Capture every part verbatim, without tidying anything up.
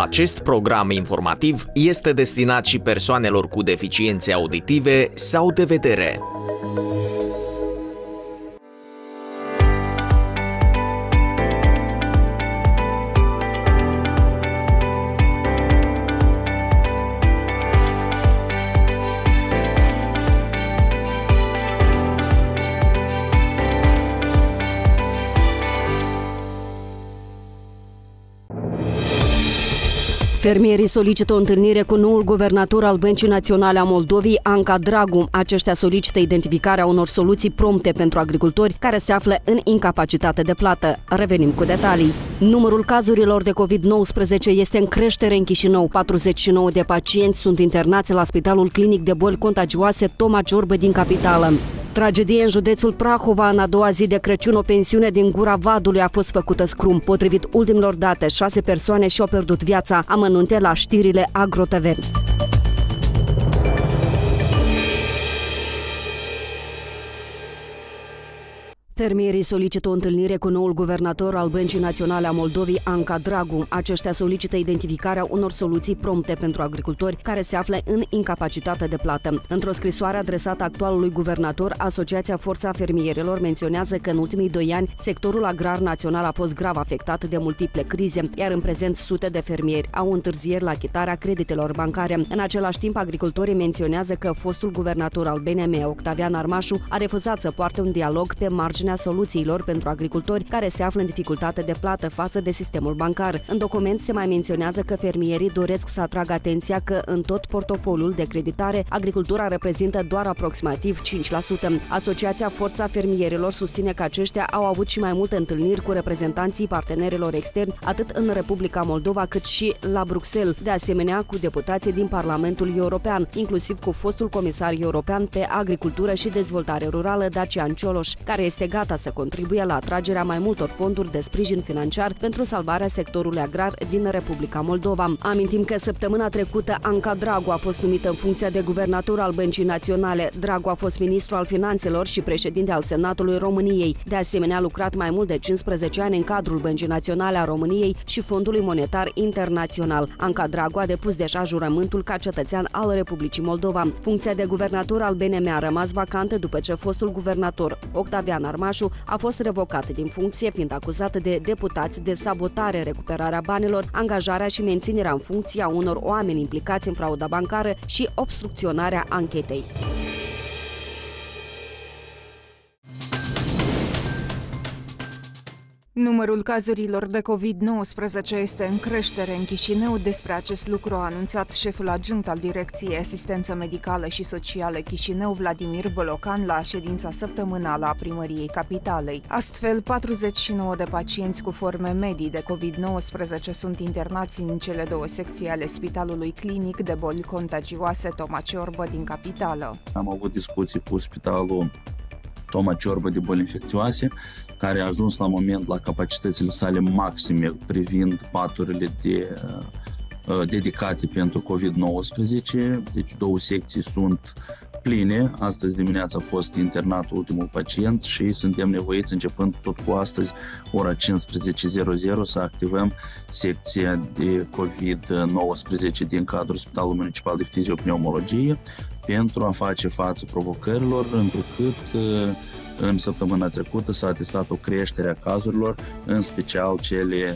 Acest program informativ este destinat și persoanelor cu deficiențe auditive sau de vedere. Fermierii solicită o întâlnire cu noul guvernator al Băncii Naționale a Moldovei, Anca Dragu. Aceștia solicită identificarea unor soluții prompte pentru agricultori care se află în incapacitate de plată. Revenim cu detalii. Numărul cazurilor de covid nouăsprezece este în creștere în Chișinău. patruzeci și nouă de pacienți sunt internați la Spitalul Clinic de Boli Contagioase Toma Ciorbă din capitală. Tragedie în județul Prahova. În a doua zi de Crăciun, o pensiune din Gura Vadului a fost făcută scrum. Potrivit ultimilor date, șase persoane și-au pierdut viața. Amănunte la știrile Agro T V. Fermierii solicită o întâlnire cu noul guvernator al Băncii Naționale a Moldovei, Anca Dragu. Aceștia solicită identificarea unor soluții prompte pentru agricultori care se află în incapacitate de plată. Într-o scrisoare adresată actualului guvernator, Asociația Forța Fermierilor menționează că în ultimii doi ani sectorul agrar național a fost grav afectat de multiple crize, iar în prezent sute de fermieri au întârzieri la achitarea creditelor bancare. În același timp, agricultorii menționează că fostul guvernator al B N M, Octavian Armașu, a refuzat să poarte un dialog pe marginea soluțiilor pentru agricultori care se află în dificultate de plată față de sistemul bancar. În document se mai menționează că fermierii doresc să atragă atenția că în tot portofoliul de creditare, agricultura reprezintă doar aproximativ cinci la sută. Asociația Forța Fermierilor susține că aceștia au avut și mai multe întâlniri cu reprezentanții partenerilor externi, atât în Republica Moldova cât și la Bruxelles, de asemenea cu deputații din Parlamentul European, inclusiv cu fostul comisar european pe agricultură și dezvoltare rurală, Dacian Cioloș, care este gata să contribuie la atragerea mai multor fonduri de sprijin financiar pentru salvarea sectorului agrar din Republica Moldova. Amintim că săptămâna trecută Anca Dragu a fost numită în funcția de guvernator al Băncii Naționale. Dragu a fost ministru al Finanțelor și președinte al Senatului României. De asemenea, a lucrat mai mult de cincisprezece ani în cadrul Băncii Naționale a României și Fondului Monetar Internațional. Anca Dragu a depus deja jurământul ca cetățean al Republicii Moldova. Funcția de guvernator al B N M a rămas vacantă după ce fostul guvernator Octavian Armașu a fost revocat din funcție, fiind acuzat de deputați de sabotare în recuperarea banilor, angajarea și menținerea în funcție a unor oameni implicați în frauda bancară și obstrucționarea anchetei. Numărul cazurilor de covid nouăsprezece este în creștere în Chișinău. Despre acest lucru a anunțat șeful adjunct al Direcției Asistență Medicală și Socială Chișinău, Vladimir Bolocan, la ședința săptămânală a primăriei capitalei. Astfel, patruzeci și nouă de pacienți cu forme medii de covid nouăsprezece sunt internați în cele două secții ale Spitalului Clinic de Boli Contagioase Toma Ciorbă din capitală. Am avut discuții cu Spitalul Toma Ciorbă de Boli Infecțioase, care a ajuns la moment la capacitățile sale maxime privind paturile de, uh, dedicate pentru covid nouăsprezece. Deci două secții sunt pline. Astăzi dimineața a fost internat ultimul pacient și suntem nevoiți, începând tot cu astăzi, ora cincisprezece să activăm secția de covid nouăsprezece din cadrul Spitalului Municipal de Fiziopneumologie pentru a face față provocărilor, întrucât în săptămâna trecută s-a atestat o creștere a cazurilor, în special cele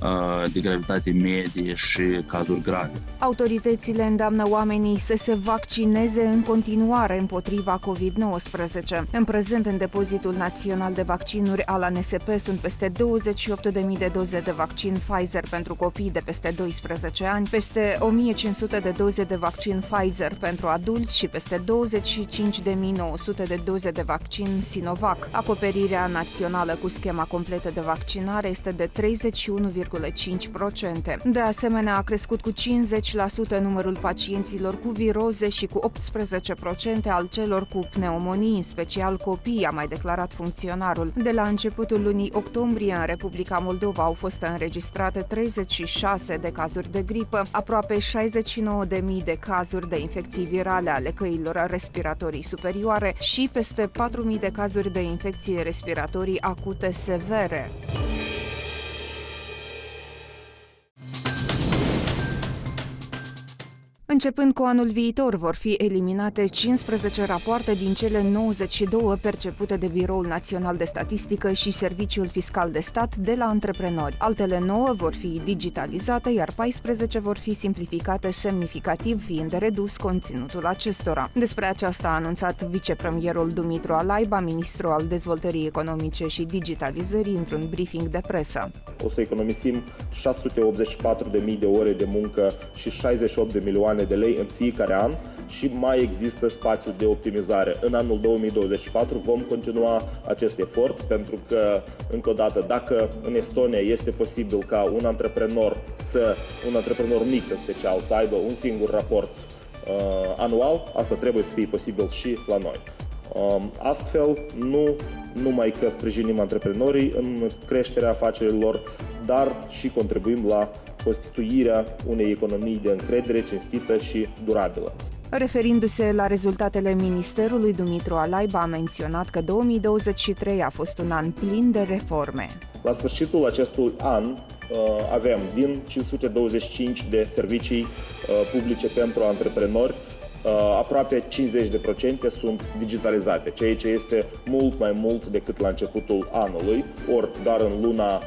de gravitate medie și cazuri grave. Autoritățile îndeamnă oamenii să se vaccineze în continuare împotriva covid nouăsprezece. În prezent, în depozitul național de vaccinuri al A N S P sunt peste douăzeci și opt de mii de doze de vaccin Pfizer pentru copii de peste doisprezece ani, peste o mie cinci sute de doze de vaccin Pfizer pentru adulți și peste douăzeci și cinci de mii nouă sute de doze de vaccin Sinovac. Acoperirea națională cu schema completă de vaccinare este de treizeci și unu virgulă cinci la sută. De asemenea, a crescut cu cincizeci la sută numărul pacienților cu viroze și cu optsprezece la sută al celor cu pneumonii, în special copii, a mai declarat funcționarul. De la începutul lunii octombrie, în Republica Moldova au fost înregistrate treizeci și șase de cazuri de gripă, aproape șaizeci și nouă de mii de cazuri de infecții virale ale căilor respiratorii superioare și peste patru mii de cazuri de infecții respiratorii acute severe. Începând cu anul viitor, vor fi eliminate cincisprezece rapoarte din cele nouăzeci și două percepute de Biroul Național de Statistică și Serviciul Fiscal de Stat de la antreprenori. Altele nouă vor fi digitalizate, iar paisprezece vor fi simplificate semnificativ, fiind redus conținutul acestora. Despre aceasta a anunțat vicepremierul Dumitru Alaiba, ministru al Dezvoltării Economice și Digitalizării, într-un briefing de presă. O să economisim șase sute optzeci și patru de mii de ore de muncă și șaizeci și opt de milioane de lei în fiecare an și mai există spațiu de optimizare. În anul două mii douăzeci și patru vom continua acest efort pentru că, încă o dată, dacă în Estonia este posibil ca un antreprenor, să, un antreprenor mic în special, să aibă un singur raport uh, anual, asta trebuie să fie posibil și la noi. Uh, astfel, nu numai că sprijinim antreprenorii în creșterea afacerilor, dar și contribuim la constituirea unei economii de încredere cinstită și durabilă. Referindu-se la rezultatele ministerului, Dumitru Alaiba a menționat că două mii douăzeci și trei a fost un an plin de reforme. La sfârșitul acestui an avem din cinci sute douăzeci și cinci de servicii publice pentru antreprenori, aproape cincizeci de procente sunt digitalizate, ceea ce este mult mai mult decât la începutul anului, ori doar în luna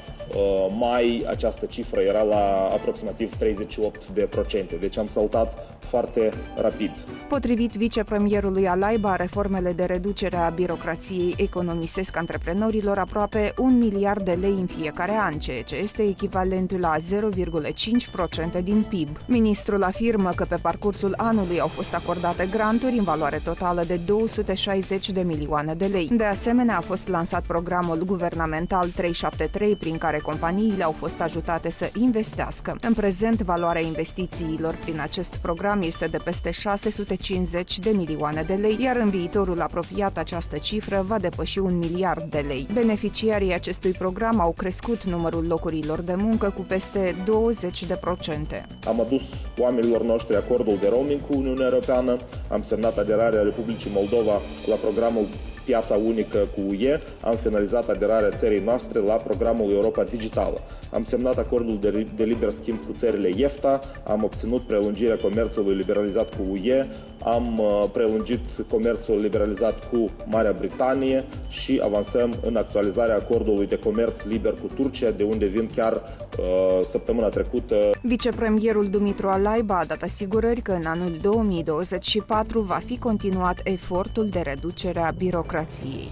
mai această cifră era la aproximativ treizeci și opt de procente, deci am saltat foarte rapid. Potrivit vicepremierului Alaiba, reformele de reducere a birocrației economisesc antreprenorilor aproape un miliard de lei în fiecare an, ceea ce este echivalentul la zero virgulă cinci la sută din P I B. Ministrul afirmă că pe parcursul anului au fost acordate granturi în valoare totală de două sute șaizeci de milioane de lei. De asemenea, a fost lansat programul guvernamental trei șapte trei, prin care companiile au fost ajutate să investească. În prezent, valoarea investițiilor prin acest program este de peste șase sute cincizeci de milioane de lei, iar în viitorul apropiat această cifră va depăși un miliard de lei. Beneficiarii acestui program au crescut numărul locurilor de muncă cu peste douăzeci de procente. Am adus oamenilor noștri acordul de roaming cu Uniunea Europeană, am semnat aderarea Republicii Moldova la programul Piața Unică cu U E, am finalizat aderarea țării noastre la programul Europa Digitală. Am semnat acordul de, de liber schimb cu țările E F T A, am obținut prelungirea comerțului liberalizat cu U E, am uh, prelungit comerțul liberalizat cu Marea Britanie și avansăm în actualizarea acordului de comerț liber cu Turcia, de unde vin chiar uh, săptămâna trecută. Vicepremierul Dumitru Alaiba a dat asigurări că în anul două mii douăzeci și patru va fi continuat efortul de reducere a birocrației.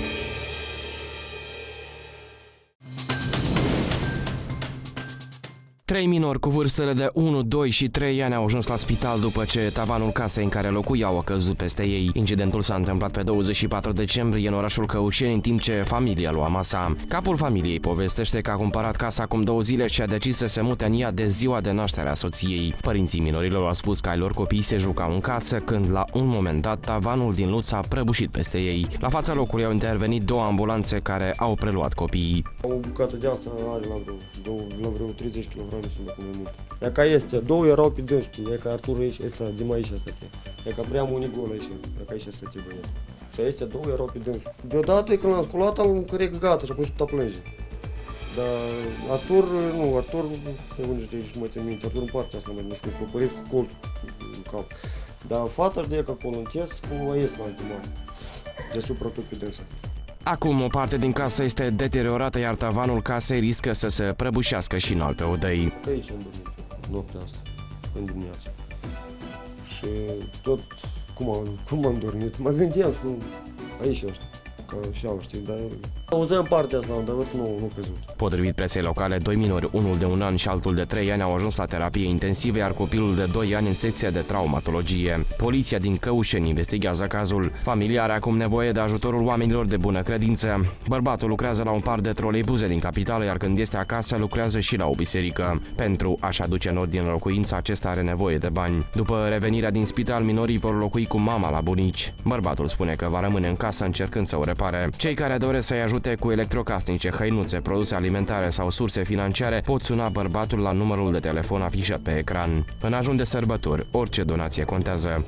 Trei minori cu vârstele de unu, doi și trei ani au ajuns la spital după ce tavanul casei în care locuiau a căzut peste ei. Incidentul s-a întâmplat pe douăzeci și patru decembrie în orașul Căușeni, în timp ce familia lua masa. Capul familiei povestește că a cumpărat casa acum două zile și a decis să se mute în ea de ziua de naștere a soției. Părinții minorilor au spus că ai lor copii se jucau în casă când, la un moment dat, tavanul din Luț a prăbușit peste ei. La fața locului au intervenit două ambulanțe care au preluat copiii. O bucată de asta are la vreo, două, la vreo treizeci kilograme. E ca este, două erau pe dânsul, e ca Artur aici, ăsta, de mai aici stătea. E ca prea unigol aici, e ca aici stătea băiat. Și este, două erau pe dânsul. Deodată când l-am sculat, am cred gata și a pus pe plânge. Dar Artur, nu, Artur, e unde știu, nu mai țin minte, Artur în partea asta, nu știu, propărit cu colțul în cap. Dar fata știe că acolo închis cu aici la ultimar, deasupra tot pe dânsa. Acum, o parte din casă este deteriorată, iar tavanul casei riscă să se prăbușească și în alte odăi. Aici am dormit noaptea asta, în dimineață. Și tot cum am, cum am dormit, mă gândeam, cum, aici ăștia, ca și-au, știi, dar auzeam partea asta, dar nu, nu căzut. Potrivit presei locale, doi minori, unul de un an și altul de trei ani, au ajuns la terapie intensivă, iar copilul de doi ani în secția de traumatologie. Poliția din Căușeni investigează cazul. Familia are acum nevoie de ajutorul oamenilor de bună credință. Bărbatul lucrează la un parc de troleibuze din capitală, iar când este acasă, lucrează și la o biserică. Pentru a-și aduce în ordine locuința, acesta are nevoie de bani. După revenirea din spital, minorii vor locui cu mama la bunici. Bărbatul spune că va rămâne în casă încercând să o repare. Cei care doresc să-i ajute cu electrocasnice, hăinuțe, produse alimentare sau surse financiare pot suna bărbatul la numărul de telefon afișat pe ecran. În ajun de sărbători, orice donație contează.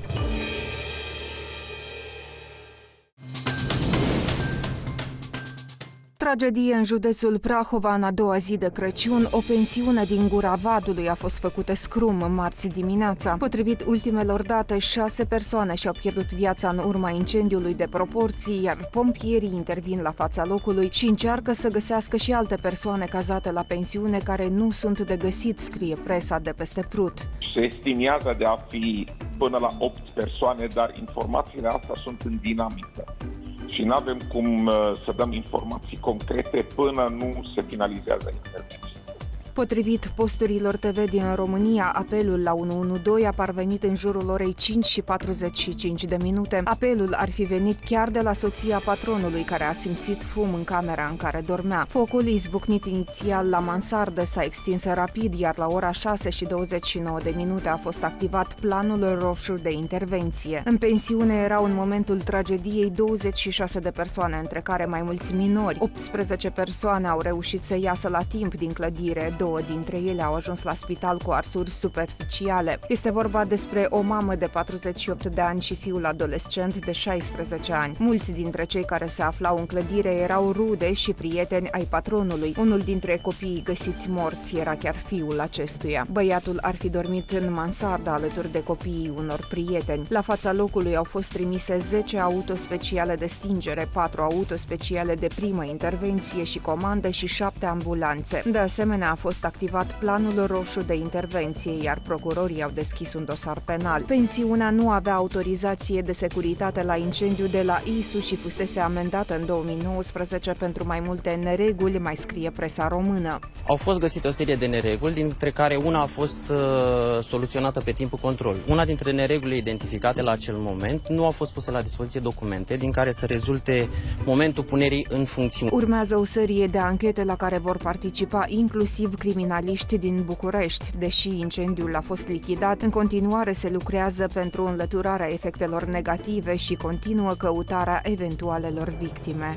Tragedie în județul Prahova în a doua zi de Crăciun. O pensiune din Gura Vadului a fost făcută scrum marți dimineața. Potrivit ultimelor date, șase persoane și-au pierdut viața în urma incendiului de proporții, iar pompierii intervin la fața locului și încearcă să găsească și alte persoane cazate la pensiune care nu sunt de găsit, scrie presa de peste Prut. Se estimează de a fi până la opt persoane, dar informațiile astea sunt în dinamică. Și nu avem cum să dăm informații concrete până nu se finalizează intervenția. Potrivit posturilor T V din România, apelul la unu unu doi a parvenit în jurul orei cinci și patruzeci și cinci de minute. Apelul ar fi venit chiar de la soția patronului, care a simțit fum în camera în care dormea. Focul, izbucnit inițial la mansardă, s-a extins rapid, iar la ora șase și douăzeci și nouă de minute a fost activat planul roșu de intervenție. În pensiune erau în momentul tragediei douăzeci și șase de persoane, între care mai mulți minori. optsprezece persoane au reușit să iasă la timp din clădire. Două dintre ele au ajuns la spital cu arsuri superficiale. Este vorba despre o mamă de patruzeci și opt de ani și fiul adolescent de șaisprezece ani. Mulți dintre cei care se aflau în clădire erau rude și prieteni ai patronului. Unul dintre copiii găsiți morți era chiar fiul acestuia. Băiatul ar fi dormit în mansardă alături de copiii unor prieteni. La fața locului au fost trimise zece autospeciale de stingere, patru autospeciale de primă intervenție și comandă și șapte ambulanțe. De asemenea, a fost activat planul roșu de intervenție, iar procurorii au deschis un dosar penal. Pensiunea nu avea autorizație de securitate la incendiu de la I S U și fusese amendată în două mii nouăsprezece pentru mai multe nereguli, mai scrie presa română. Au fost găsite o serie de nereguli, dintre care una a fost uh, soluționată pe timpul controlului. Una dintre neregulile identificate la acel moment nu au fost puse la dispoziție documente din care să rezulte momentul punerii în funcțiune. Urmează o serie de anchete la care vor participa inclusiv criminaliști din București. Deși incendiul a fost lichidat, în continuare se lucrează pentru înlăturarea efectelor negative și continuă căutarea eventualelor victime.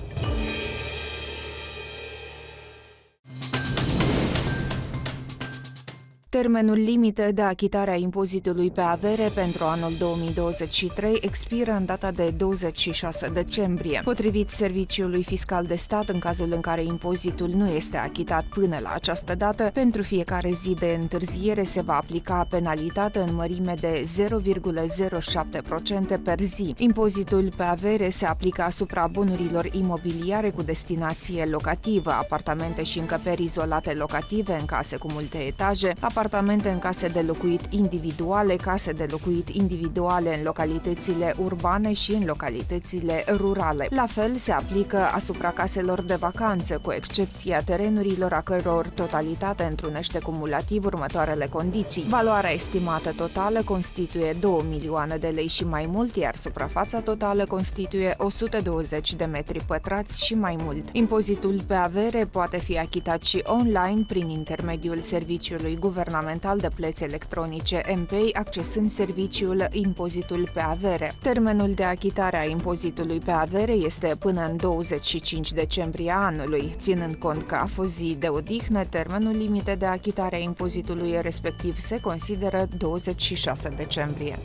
Termenul limită de achitare a impozitului pe avere pentru anul două mii douăzeci și trei expiră în data de douăzeci și șase decembrie. Potrivit Serviciului Fiscal de Stat, în cazul în care impozitul nu este achitat până la această dată, pentru fiecare zi de întârziere se va aplica penalitate în mărime de zero virgulă zero șapte la sută per zi. Impozitul pe avere se aplică asupra bunurilor imobiliare cu destinație locativă, apartamente și încăperi izolate locative în case cu multe etaje, apartamente în case de locuit individuale, case de locuit individuale în localitățile urbane și în localitățile rurale. La fel se aplică asupra caselor de vacanță, cu excepția terenurilor a căror totalitate întrunește cumulativ următoarele condiții. Valoarea estimată totală constituie două milioane de lei și mai mult, iar suprafața totală constituie o sută douăzeci de metri pătrați și mai mult. Impozitul pe avere poate fi achitat și online prin intermediul serviciului guvernamental de plăți electronice M P E I, accesând serviciul Impozitul pe avere. Termenul de achitare a impozitului pe avere este până în douăzeci și cinci decembrie anului. Ținând cont că a fost zi de odihnă, termenul limite de achitare a impozitului respectiv se consideră douăzeci și șase decembrie.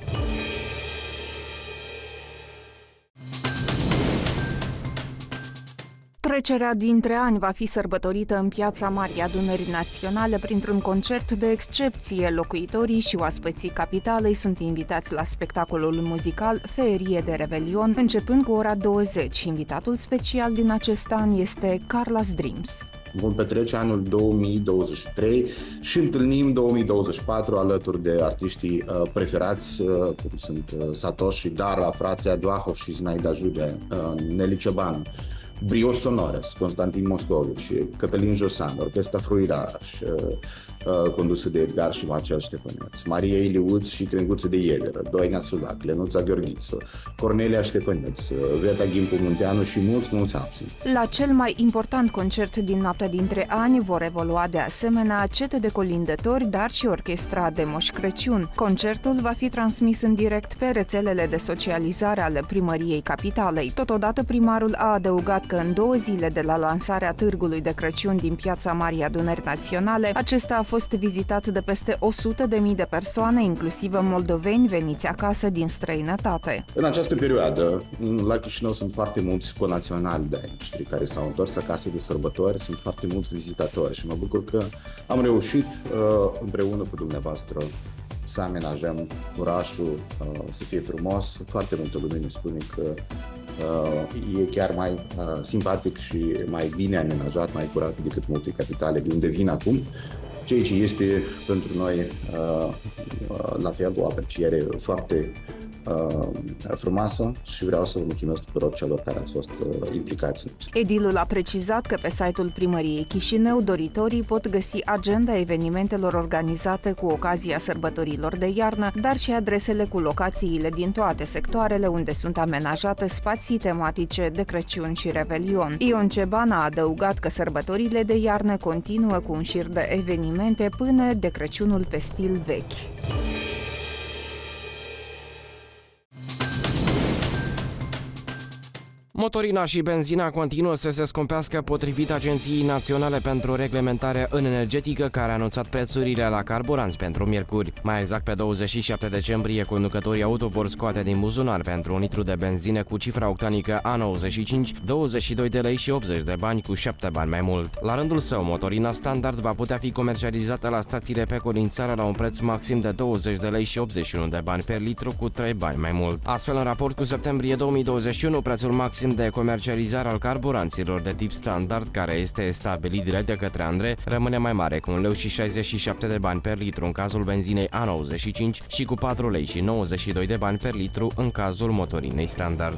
Trecerea dintre ani va fi sărbătorită în Piața Marii Adunări Naționale printr-un concert de excepție. Locuitorii și oaspeții capitalei sunt invitați la spectacolul muzical Feerie de Revelion, începând cu ora douăzeci. Invitatul special din acest an este Carla's Dreams. Vom petrece anul două mii douăzeci și trei și întâlnim două mii douăzeci și patru alături de artiștii uh, preferați, uh, cum sunt uh, Satoshi Dara, frații Advahov și Zinaida Julia, uh, Nelly Ciobanu, Brio Sonores, Constantin Moscovici, Cătălin Josan, Orchestra Fruiraș, condusă de Edgar și Marcel Ștefăneț, Maria Iliuț și Crenguță de Iederă, Doina Sulac, Lenuța Gheorghiță, Cornelia Ștefăneț, Veta Ghimpu Munteanu și mulți, mulți alții. La cel mai important concert din noaptea dintre ani vor evolua de asemenea Cete de Colindători, dar și Orchestra de Moș Crăciun. Concertul va fi transmis în direct pe rețelele de socializare ale Primăriei Capitalei. Totodată, primarul a adăugat că în două zile de la lansarea târgului de Crăciun din Piața Marii Adunări Naționale, acesta a fost vizitat de peste o sută de mii de persoane, inclusiv moldoveni veniți acasă din străinătate. În această perioadă, la Chișinău sunt foarte mulți conaționali de-ai noștri care s-au întors acasă de sărbători, sunt foarte mulți vizitatori și mă bucur că am reușit împreună cu dumneavoastră să amenajăm orașul, să fie frumos. Foarte multă lume ne spune că e chiar mai simpatic și mai bine amenajat, mai curat decât multe capitale de unde vin acum, ceea ce este pentru noi la fel o apreciere foarte frumoasă și vreau să vă mulțumesc tuturor celor care ați fost implicați. Edilul a precizat că pe site-ul Primăriei Chișinău doritorii pot găsi agenda evenimentelor organizate cu ocazia sărbătorilor de iarnă, dar și adresele cu locațiile din toate sectoarele unde sunt amenajate spații tematice de Crăciun și Revelion. Ion Ceban a adăugat că sărbătorile de iarnă continuă cu un șir de evenimente până de Crăciunul pe stil vechi. Motorina și benzina continuă să se scumpească potrivit Agenției Naționale pentru Reglementare în Energetică, care a anunțat prețurile la carburanți pentru miercuri. Mai exact, pe douăzeci și șapte decembrie, conducătorii auto vor scoate din buzunar pentru un litru de benzină cu cifra octanică A nouăzeci și cinci douăzeci și doi de lei și optzeci de bani, cu șapte bani mai mult. La rândul său, motorina standard va putea fi comercializată la stațiile Peco din țară la un preț maxim de douăzeci de lei și optzeci și unu de bani per litru, cu trei bani mai mult. Astfel, în raport cu septembrie două mii douăzeci și unu, prețul maxim de comercializare al carburanților de tip standard, care este stabilit direct de către Andre, rămâne mai mare, cu un leu și șaizeci și șapte de bani per litru în cazul benzinei A nouăzeci și cinci și cu patru lei și nouăzeci și doi de bani per litru în cazul motorinei standard.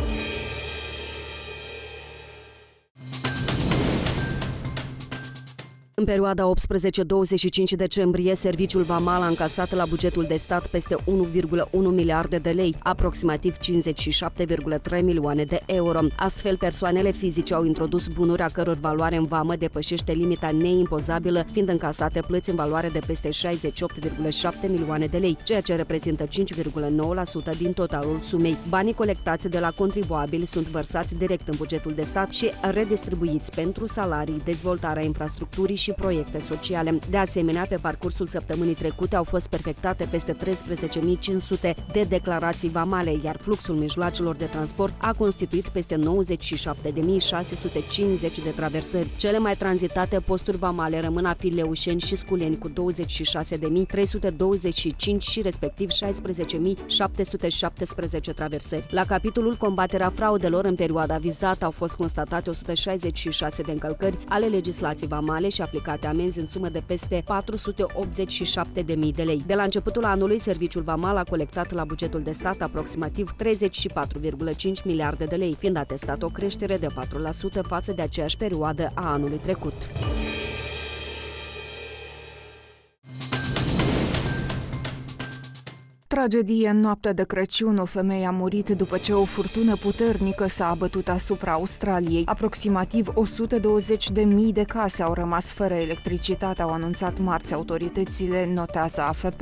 În perioada optsprezece douăzeci și cinci decembrie, Serviciul Vamal a încasat la bugetul de stat peste unu virgulă unu miliarde de lei, aproximativ cincizeci și șapte virgulă trei milioane de euro. Astfel, persoanele fizice au introdus bunuri a căror valoare în vamă depășește limita neimpozabilă, fiind încasate plăți în valoare de peste șaizeci și opt virgulă șapte milioane de lei, ceea ce reprezintă cinci virgulă nouă la sută din totalul sumei. Banii colectați de la contribuabili sunt vărsați direct în bugetul de stat și redistribuiți pentru salarii, dezvoltarea infrastructurii și proiecte sociale. De asemenea, pe parcursul săptămânii trecute au fost perfectate peste treisprezece mii cinci sute de declarații vamale, iar fluxul mijloacelor de transport a constituit peste nouăzeci și șapte de mii șase sute cincizeci de traversări. Cele mai tranzitate posturi vamale rămân a fi Leușeni și Sculeni, cu douăzeci și șase de mii trei sute douăzeci și cinci și respectiv șaisprezece mii șapte sute șaptesprezece traversări. La capitolul combaterea fraudelor, în perioada vizată au fost constatate o sută șaizeci și șase de încălcări ale legislației vamale și aplicate amenzi în sumă de peste patru sute optzeci și șapte de mii de lei. De la începutul anului, Serviciul Vamal a colectat la bugetul de stat aproximativ treizeci și patru virgulă cinci miliarde de lei, fiind atestat o creștere de patru la sută față de aceeași perioadă a anului trecut. Tragedie în noaptea de Crăciun. O femeie a murit după ce o furtună puternică s-a abătut asupra Australiei. Aproximativ o sută douăzeci de mii de case au rămas fără electricitate, au anunțat marți autoritățile, notează A F P.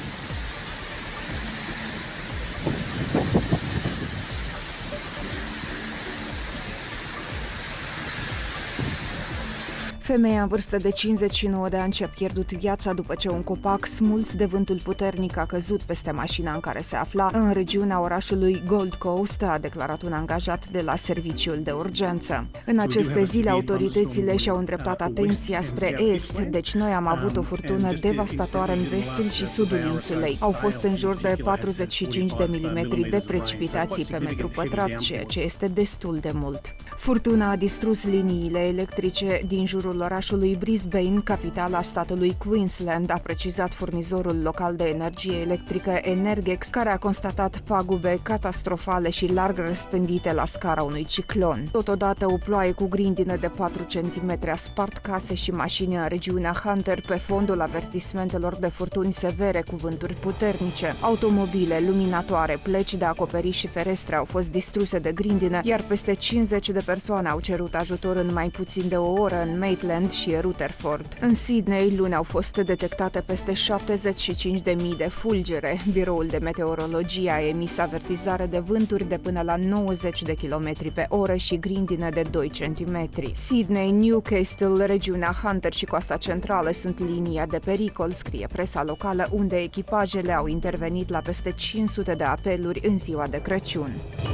Femeia în vârstă de cincizeci și nouă de ani și-a pierdut viața după ce un copac smuls de vântul puternic a căzut peste mașina în care se afla în regiunea orașului Gold Coast, a declarat un angajat de la serviciul de urgență. În aceste zile, autoritățile și-au îndreptat atenția spre est, deci noi am avut o furtună devastatoare în vestul și sudul insulei. Au fost în jur de patruzeci și cinci de milimetri de precipitații pe metru pătrat, ceea ce este destul de mult. Furtuna a distrus liniile electrice din jurul orașului Brisbane, capitala statului Queensland, a precizat furnizorul local de energie electrică Energex, care a constatat pagube catastrofale și larg răspândite la scara unui ciclon. Totodată, o ploaie cu grindină de patru centimetri a spart case și mașini în regiunea Hunter pe fondul avertismentelor de furtuni severe cu vânturi puternice. Automobile, luminatoare, plăci de acoperiș și ferestre au fost distruse de grindină, iar peste cincizeci de persoane persoane au cerut ajutor în mai puțin de o oră în Maitland și Rutherford. În Sydney, luni au fost detectate peste șaptezeci și cinci de mii de fulgere. Biroul de meteorologie a emis avertizare de vânturi de până la nouăzeci de kilometri pe oră și grindină de doi centimetri. Sydney, Newcastle, regiunea Hunter și Coasta Centrală sunt linia de pericol, scrie presa locală, unde echipajele au intervenit la peste cinci sute de apeluri în ziua de Crăciun.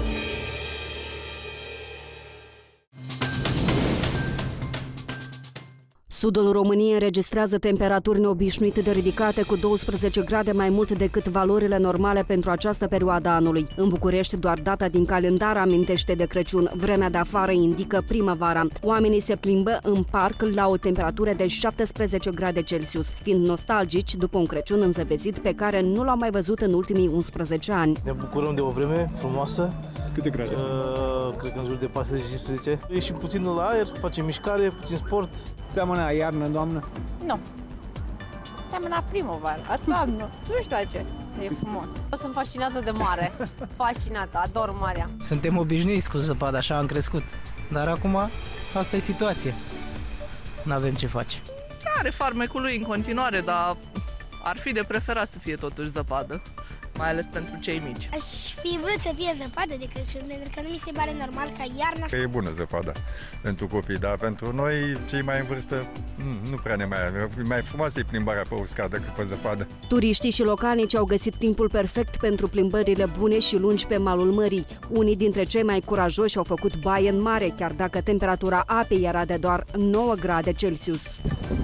Sudul României înregistrează temperaturi neobișnuit de ridicate cu douăsprezece grade mai mult decât valorile normale pentru această perioadă a anului. În București, doar data din calendar amintește de Crăciun. Vremea de afară indică primăvara. Oamenii se plimbă în parc la o temperatură de șaptesprezece grade Celsius, fiind nostalgici după un Crăciun înzăpezit pe care nu l-au mai văzut în ultimii unsprezece ani. Ne bucurăm de o vreme frumoasă. Câte grade sunt? Uh, cred că în jur de patruzeci și cincisprezece. Ieșim puțin la aer, facem mișcare, puțin sport. Seamănă iarnă, doamnă? Nu. Seamănă primăvară, toamnă, nu știu ce. E frumos. Eu sunt fascinată de mare. Fascinată, ador marea. Suntem obișnuiți cu zăpadă, așa am crescut. Dar acum, asta e situația. N-avem ce face. Are farmecul lui în continuare, dar ar fi de preferat să fie totuși zăpadă. Mai ales pentru cei mici. Aș fi vrut să fie zăpadă de Crăciun, pentru că nu mi se pare normal ca iarna... Că e bună zăpada pentru copii, dar pentru noi, cei mai în vârstă, nu prea ne mai... E mai frumoasă e plimbarea pe uscat decât pe zăpadă. Turiștii și localnici au găsit timpul perfect pentru plimbările bune și lungi pe malul mării. Unii dintre cei mai curajoși au făcut baie în mare, chiar dacă temperatura apei era de doar nouă grade Celsius.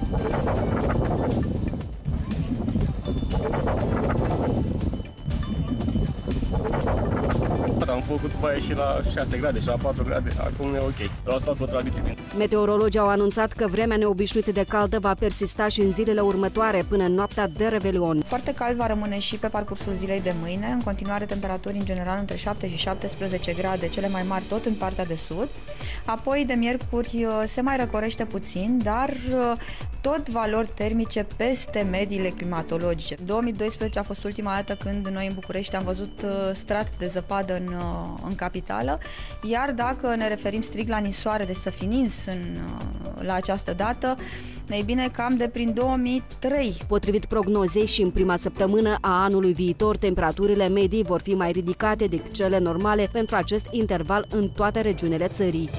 Am făcut baie și la șase grade și la patru grade, acum e ok. Vreau să fac o tradiție. Meteorologii au anunțat că vremea neobișnuită de caldă va persista și în zilele următoare, până în noaptea de Revelion. Foarte cald va rămâne și pe parcursul zilei de mâine, în continuare temperaturi în general între șapte și șaptesprezece grade, cele mai mari tot în partea de sud. Apoi de miercuri se mai răcorește puțin, dar tot valori termice peste mediile climatologice. două mii doisprezece a fost ultima dată când noi în București am văzut strat de zăpadă în, în capitală, iar dacă ne referim strict la nisoare, deci să fi nins în, la această dată, ei bine, cam de prin două mii trei. Potrivit prognozei, și în prima săptămână a anului viitor, temperaturile medii vor fi mai ridicate decât cele normale pentru acest interval în toate regiunile țării.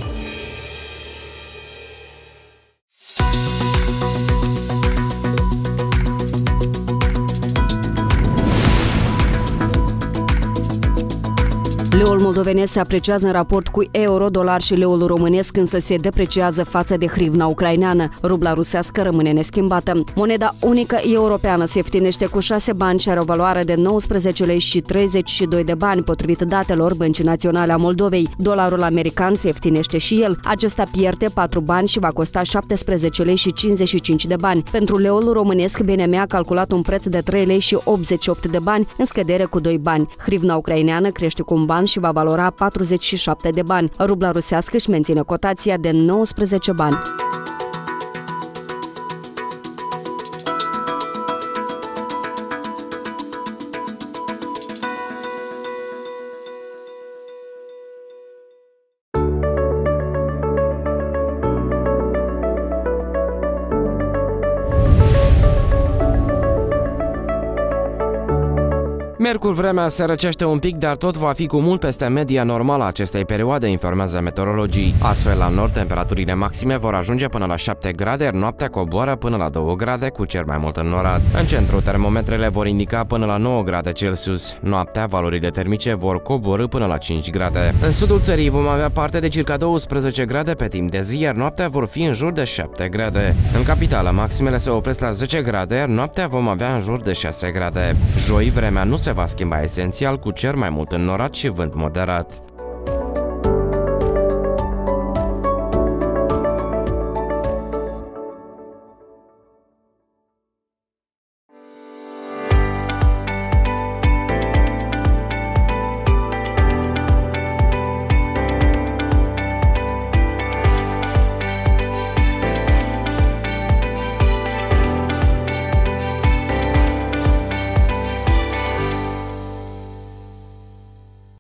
Leul moldovenesc se apreciază în raport cu euro, dolar și leul românesc, însă se depreciază față de hrivna ucraineană. Rubla rusească rămâne neschimbată. Moneda unică europeană se ieftinește cu șase bani și are o valoare de nouăsprezece lei și treizeci și doi de bani, potrivit datelor Băncii Naționale a Moldovei. Dolarul american se ieftinește și el. Acesta pierde patru bani și va costa șaptesprezece lei și cincizeci și cinci de bani. Pentru leul românesc, B N M a calculat un preț de trei lei și optzeci și opt de bani, în scădere cu doi bani. Hrivna ucraineană crește cu un ban și va valora patruzeci și șapte de bani. Rubla rusească își menține cotația de nouăsprezece bani. Miercuri vremea se răcește un pic, dar tot va fi cu mult peste media normală a acestei perioade, informează meteorologii. Astfel, la nord, temperaturile maxime vor ajunge până la șapte grade, iar noaptea coboară până la două grade, cu cer mai mult înnorat. În centru, termometrele vor indica până la nouă grade Celsius. Noaptea, valorile termice vor coborî până la cinci grade. În sudul țării vom avea parte de circa douăsprezece grade pe timp de zi, iar noaptea vor fi în jur de șapte grade. În capitală, maximele se opresc la zece grade, iar noaptea vom avea în jur de șase grade. Joi, vremea nu se va schimba esențial, cu cer mai mult înnorat și vânt moderat.